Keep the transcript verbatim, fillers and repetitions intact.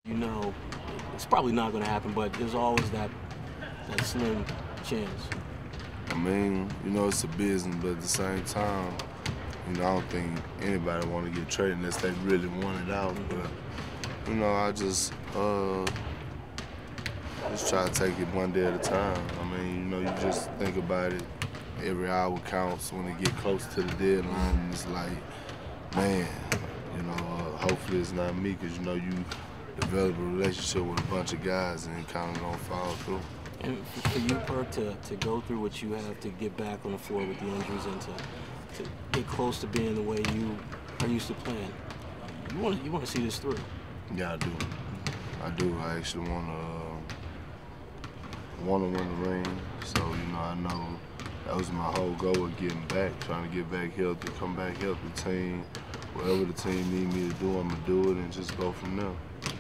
You know, it's probably not going to happen, but there's always that that slim chance. I mean, you know, it's a business, but at the same time, you know, I don't think anybody want to get traded unless they really want it out. Mm-hmm. But, you know, I just, uh, just try to take it one day at a time. I mean, you know, you just think about it. Every hour counts when it get close to the deadline, and it's like, man, you know, uh, hopefully it's not me, because, you know, you develop a relationship with a bunch of guys and it kind of don't fall through. And for you, Perk, to, to go through what you have to get back on the floor with the injuries and to, to get close to being the way you are used to playing, you want to you want to see this through. Yeah, I do. I do. I actually want to uh, want to win the ring. So, you know, I know that was my whole goal of getting back, trying to get back healthy, come back healthy team. Whatever the team need me to do, I'm going to do it and just go from there.